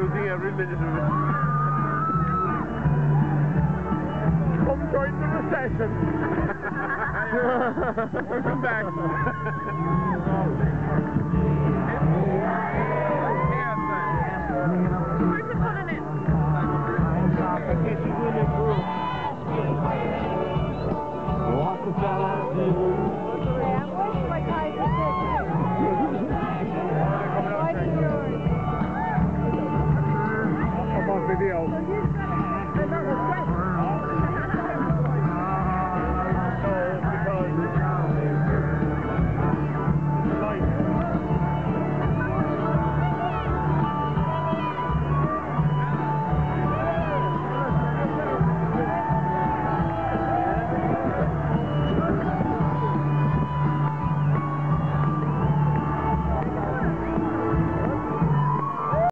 losing every minute of it. Come join the recession. Welcome back. Where's it putting it? Video.